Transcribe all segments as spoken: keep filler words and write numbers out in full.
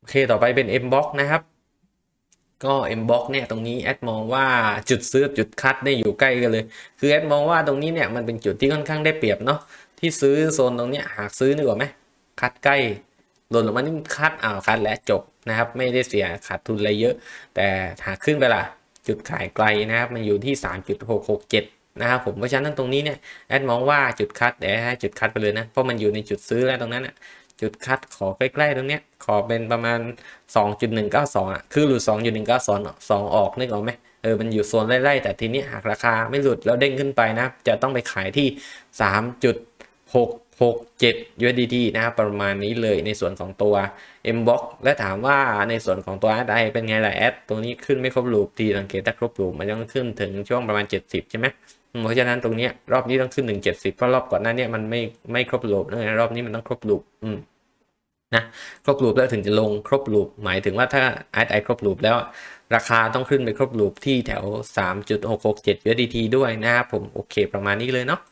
โอเคต่อไปเป็น เอ็ม บล็อก นะครับก็ เอ็ม บล็อก เนี่ยตรงนี้แอดมองว่าจุดซื้อจุดคัดได้อยู่ใกล้กันเลยคือแอดมองว่าตรงนี้เนี่ยมันเป็นจุดที่ค่อนข้างได้เปรียบเนาะที่ซื้อโซนตรงเนี้ยหากซื้อนึกออกไหมคัดใกล้หล่นลงมานี่คัดอ้าวคัดและจบนะครับไม่ได้เสียขาดทุนอะไรเยอะแต่หากขึ้นไปล่ะจุดขายไกลนะครับมันอยู่ที่ สามจุดหกหกเจ็ด นะครับผมเพราะฉะนั้นตรงนี้เนี่ยแอดมองว่าจุดคัดเดี๋ยวให้จุดคัดไปเลยนะเพราะมันอยู่ในจุดซื้อแล้วตรงนั้นอ่ะจุดคัดขอใกล้ๆตรงเนี้ยขอเป็นประมาณ สองจุดหนึ่งเก้าสอง อ่ะคือหลุด สองจุดหนึ่งเก้าสอง สองออกนึกออกไหมเออมันอยู่โซนไล่ๆแต่ทีนี้หากราคาไม่หลุดแล้วเด้งขึ้นไปนะจะต้องไปขายที่ สามจุดหกหกเจ็ด ยู เอส ดี ที นะครับประมาณนี้เลยในส่วนของตัว เอ็ม บล็อก และถามว่าในส่วนของตัว แอด ไอ เป็นไงล่ะแอดตรงนี้ขึ้นไม่ครบลูปทีสังเกตถ้าครบลูปมันต้องขึ้นถึงช่วงประมาณเจ็ดสิบใช่ไหมเพราะฉะนั้นตรงนี้รอบนี้ต้องขึ้นถึงเจ็ดสิบเพราะรอบก่อนหน้านี้มันไม่ไม่ครบลูปนะรอบนี้มันต้องครบลูปอืมนะครบลูปแล้วถึงจะลงครบลูปหมายถึงว่าถ้า แอด ไอ ครบลูปแล้วราคาต้องขึ้นไปครบลูปที่แถว สามจุดหกหกเจ็ด ยู เอส ดี ที ด้วยนะครับผมโอเคประมาณนี้เลยเนาะ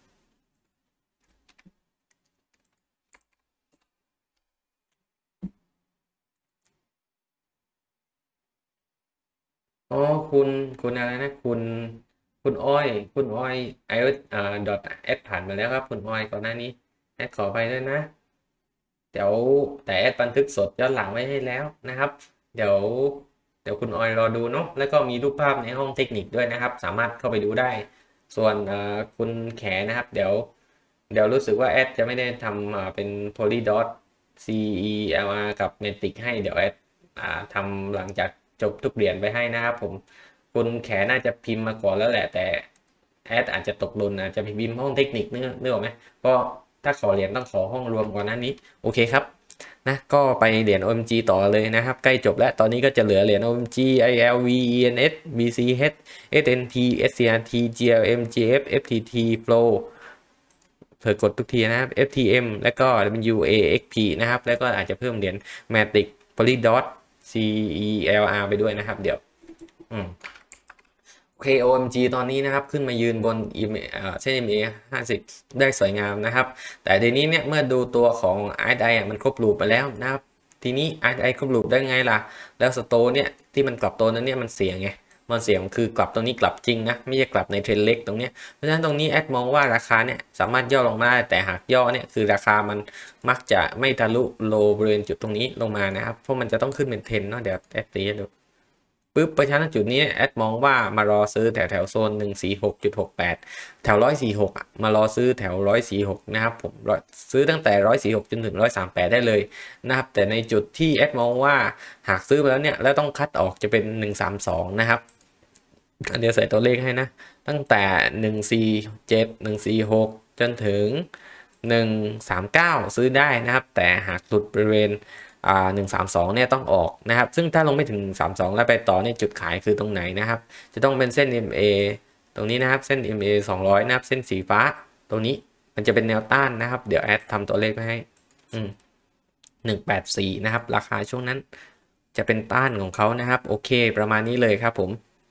อ๋อคุณคุณอะไรนะคุณคุณอ้อยคุณอ้อยไอเอสเอ่อดอทแอดผ่านมาแล้วครับคุณอ้อยก่อนหน้านี้แอดขอไปด้วยนะเดี๋ยวแต่แอดบันทึกสดย้อนหลังไว้ให้แล้วนะครับเดี๋ยวเดี๋ยวคุณออยรอดูเนาะแล้วก็มีรูปภาพในห้องเทคนิคด้วยนะครับสามารถเข้าไปดูได้ส่วนเอ่อคุณแขนะครับเดี๋ยวเดี๋ยวรู้สึกว่าแอดจะไม่ได้ทำอ่าเป็น polydot ซี อี แอล อาร์ กับ Matic ให้เดี๋ยวแอดอ่าทำหลังจากจบทุกเหรียญไปให้นะครับผมคุณแขน่าจะพิมพ์มาก่อนแล้วแหละแต่แอดอาจจะตกหล่นอาจจะพิมพ์ห้องเทคนิคนึกนึกออกไหมก็ถ้าขอเหรียญต้องขอห้องรวมก่อนนั้นนี้โอเคครับนะก็ไปเหรียญ โอ เอ็ม จี ต่อเลยนะครับใกล้จบแล้วตอนนี้ก็จะเหลือเหรียญ โอ เอ็ม จี ไอ แอล วี อี เอ็น เอส บี ซี เอช เอส เอ็น ที เอส ซี อาร์ ที จี แอล เอ็ม จี เอฟ เอฟ ที ที Flow เผื่อกดทุกทีนะครับ เอฟ ที เอ็ม แล้วก็ ดับเบิลยู เอ เอ็กซ์ พี นะครับแล้วก็อาจจะเพิ่มเหรียญ Matic Polydot ซี อี แอล อาร์ ไปด้วยนะครับเดี๋ยวอืม โอเค โอ เอ็ม จี ตอนนี้นะครับขึ้นมายืนบน อี เอ็ม เอ เส้น อี เอ็ม เอ ห้าสิบได้สวยงามนะครับแต่ทีนี้เนี่ยเมื่อดูตัวของ อาร์ เอส ไอ อ่ะมันครบลูปไปแล้วนะครับทีนี้ อาร์ เอส ไอ ครบลูปได้ไงล่ะแล้วสโตเนี่ยที่มันกลับตัวนั้นเนี่ยมันเสียไงมันเสียคือกลับตรงนี้กลับจริงนะไม่ใช่กลับในเทรนเล็กตรงเนี้ยเพราะฉะนั้นตรงนี้แอดมองว่าราคาเนี่ยสามารถย่อลงมาได้แต่หากย่อเนี่ยคือราคามันมักจะไม่ทะลุโลบริเวณจุดตรงนี้ลงมานะครับเพราะมันจะต้องขึ้นเป็นเทรนเนาะเดี๋ยวแอดตีดู ปุ๊บไปชั้นจุดนี้แอดมองว่ามารอซื้อแถวแถวโซนหนึ่งสี่หกจุดหกแปดแถวร้อยสี่หกมารอซื้อแถวร้อยสี่หกนะครับผมซื้อตั้งแต่ร้อยสี่หกจนถึงร้อยสามแปดได้เลยนะครับแต่ในจุดที่แอดมองว่าหากซื้อไปแล้วเนี่ยแล้วต้องคัดออกจะเป็นหนึ่งสามสองนะครับเดี๋ยวใส่ตัวเลขให้นะตั้งแต่หนึ่งสี่เจ็ดหนึ่งสี่หกจนถึงหนึ่งสามเก้าซื้อได้นะครับแต่หากหลุดบริเวณอ่าหนึ่งสามสองเนี่ยต้องออกนะครับซึ่งถ้าลงไม่ถึงสามสองแล้วไปต่อเนี่ยจุดขายคือตรงไหนนะครับจะต้องเป็นเส้น เอ็ม เอ ตรงนี้นะครับเส้น เอ็ม เอ สองร้อยนะครับเส้นสีฟ้าตรงนี้มันจะเป็นแนวต้านนะครับเดี๋ยวแอดทำตัวเลขไว้ให้อืมหนึ่งแปดสี่นะครับราคาช่วงนั้นจะเป็นต้านของเขานะครับโอเคประมาณนี้เลยครับผม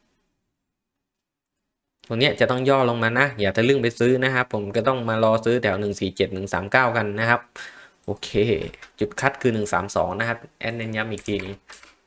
ตรงนี้จะต้องย่อลงมานะอย่าทะลึ่งไปซื้อนะครับผมก็ต้องมารอซื้อแถวหนึ่งสี่เจ็ดหนึ่งสามเก้ากันนะครับโอเคจุดคัดคือหนึ่งสามสองนะครับแอดเน้นย้ำอีกทีนี้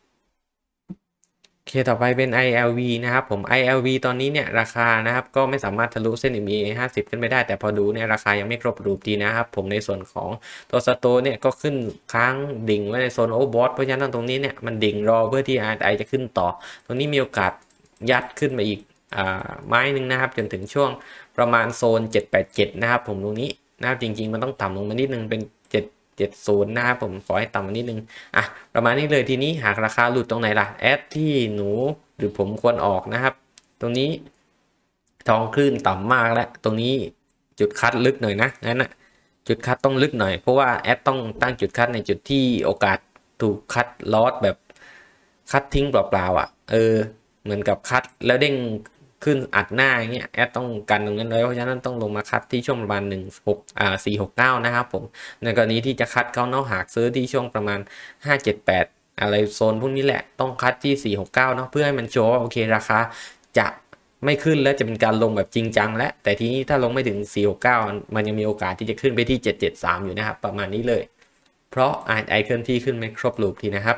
โอเคต่อไปเป็น ไอ แอล วี นะครับผม ไอ แอล วี ตอนนี้เนี่ยราคานะครับก็ไม่สามารถทะลุเส้น เอ็ม เอ ห้าสิบขึ้นไปได้แต่พอดูเนี่ยราคายังไม่ครบรูปดีนะครับผมในส่วนของตัวสโตเนี่ยก็ขึ้นค้างดิ่งไว้ในโซนโอเวอร์บอทเพราะฉะนั้นตรงนี้เนี่ยมันดิ่งรอเพื่อที่ อาร์ เอส ไอ จะขึ้นต่อตรงนี้มีโอกาสยัดขึ้นมาอีกไม้หนึ่งนะครับจนถึงช่วงประมาณโซนเจ็ดแปดเจ็ดนะครับผมตรงนี้นะครับจริงๆมันต้องต่ำลงมานิดนึงเป็นเจ็ดเจ็ดศูนย์นะครับผมขอให้ต่ำมานิดนึงอ่ะประมาณนี้เลยทีนี้หากราคาหลุดตรงไหนล่ะแอดที่หนูหรือผมควรออกนะครับตรงนี้ทองคลื่นต่ำมากแล้วตรงนี้จุดคัดลึกหน่อยนะงั้นนะจุดคัดต้องลึกหน่อยเพราะว่าแอดต้องตั้งจุดคัดในจุดที่โอกาสถูกคัดลอสแบบคัดทิ้งเปล่าๆอ่ะเออเหมือนกับคัดแล้วเด้งขึ้นอัดหน้าอย่างเงี้ยแอดต้องกันตรงนั้นเลยเพราะฉะนั้นต้องลงมาคัดที่ช่วงประมาณหนึ่งหกอ่าสี่หกเก้านะครับผมในกรณีที่จะคัดเขาเนาะหากซื้อที่ช่วงประมาณห้าเจ็ดแปดอะไรโซนพวกนี้แหละต้องคัดที่สี่หกเก้าเนาะเพื่อให้มันโชว์ว่าโอเคราคาจะไม่ขึ้นแล้วจะเป็นการลงแบบจริงจังและแต่ทีนี้ถ้าลงไม่ถึงสี่หกเก้ามันยังมีโอกาสที่จะขึ้นไปที่เจ็ดเจ็ดสามอยู่นะครับประมาณนี้เลยเพราะ อาร์ เอส ไอ เคลื่อนที่ขึ้นไม่ครบลูปทีนะครับ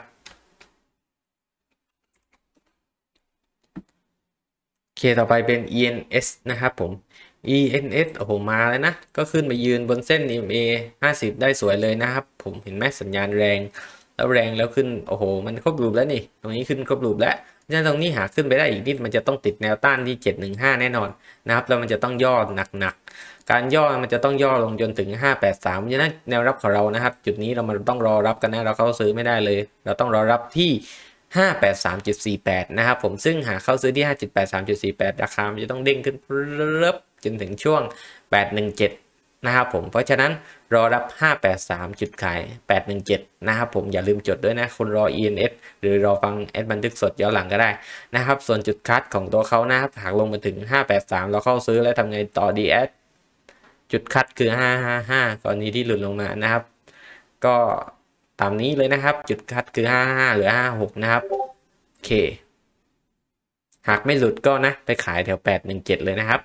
โอเคต่อไปเป็น อี เอ็น เอส นะครับผม อี เอ็น เอส โอ้โหมาแล้วนะก็ขึ้นมายืนบนเส้น อี เอ็ม เอ ห้าสิบได้สวยเลยนะครับผมเห็นไหมสัญญาณแรงแล้วแรงแล้วขึ้นโอ้โหมันครบลูปแล้วนี่ตรงนี้ขึ้นครบลูปแล้วฉะนั้นตรงนี้หาขึ้นไปได้อีกนิดมันจะต้องติดแนวต้านที่เจ็ดหนึ่งห้าแน่นอนนะครับแล้วมันจะต้องย่อหนักๆการย่อมันจะต้องย่อลงจนถึงห้าแปดสามฉะนั้นแนวรับของเรานะครับจุดนี้เรามันต้องรอรับกันนะเราเข้าซื้อไม่ได้เลยเราต้องรอรับที่ห้าแปดสามจุดสี่แปดนะครับผมซึ่งหาเข้าซื้อที่ ห้าแปดสามจุดสี่แปด ราคามันจะต้องเด้งขึ้นเริ่มจนถึงช่วงแปดหนึ่งเจ็ดนะครับผมเพราะฉะนั้นรอรับห้าแปดสามจุดขายแปดหนึ่งเจ็ดนะครับผมอย่าลืมจดด้วยนะคุณรอ อี เอ็น เอส หรือรอฟังแอดบันทึกสดย้อนหลังก็ได้นะครับส่วนจุดคัดของตัวเขานะครับหากลงมาถึงห้าแปดสามเราเข้าซื้อแล้วทำไงต่อดีแอดจุดคัดคือห้าห้าห้ากรณีที่หลุดลงมานะครับก็ตามนี้เลยนะครับจุดคัดคือห้าห้าหรือห้าหกนะครับโอเคหากไม่หลุดก็นะไปขายแถวแปดหนึ่งเจ็ดเลยนะครับ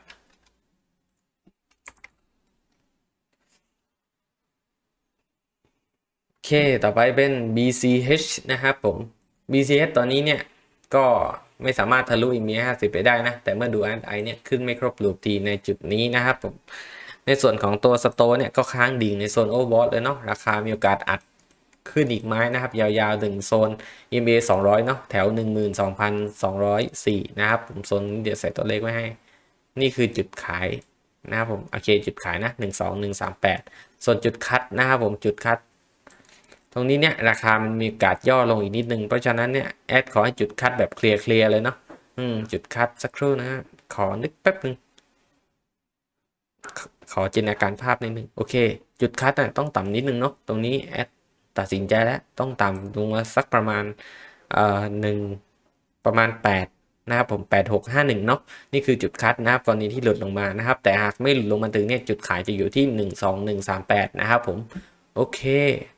โอเคต่อไปเป็น บี ซี เอช นะครับผม บี ซี เอช ตอนนี้เนี่ยก็ไม่สามารถทะลุ อี เอ็ม เอ ห้าสิบไปได้นะแต่เมื่อดู อาร์ เอส ไอ เนี่ยขึ้นไม่ครบลูปทีในจุดนี้นะครับผมในส่วนของตัวสโตเนี่ยก็ค้างดิ่งในโซนโอเวอร์บอทเลยเนาะราคามีโอกาสอัดขึ้นอีกไม้นะครับยาวๆถึงโซน อี เอ็ม เอ สองร้อยเนาะแถว หนึ่งหมื่นสองพันสองร้อยสี่ นะครับผมโซนเดี๋ยวใส่ตัวเลขไว้ให้นี่คือจุดขายนะครับผมโอเคจุดขายนะหนึ่งสองหนึ่งสามแปดส่วนจุดคัดนะครับผมจุดคัดตรงนี้เนี่ยราคามันมีโอกาสย่อลงอีกนิดนึงเพราะฉะนั้นเนี่ยแอดขอให้จุดคัดแบบเคลียร์เคลียร์เลยเนาะอืมจุดคัดสักครู่นะขอนึกแป๊บนึงขอจินตนาการภาพนิดนึงโอเคจุดคัดน่ะต้องต่ำนิดนึงเนาะตรงนี้แอดตัดสินใจแล้วต้องต่ำลงมาสักประมาณเอ่อหนึ่งประมาณแปดนะครับผมแปดหกห้าหนึ่งเนาะนี่คือจุดคัดนะครับกรณีที่หลุดลงมานะครับแต่หากไม่หลุดลงมาถึงเนี่ยจุดขายจะอยู่ที่หนึ่งสองหนึ่งสามแปดนะครับผมโอเค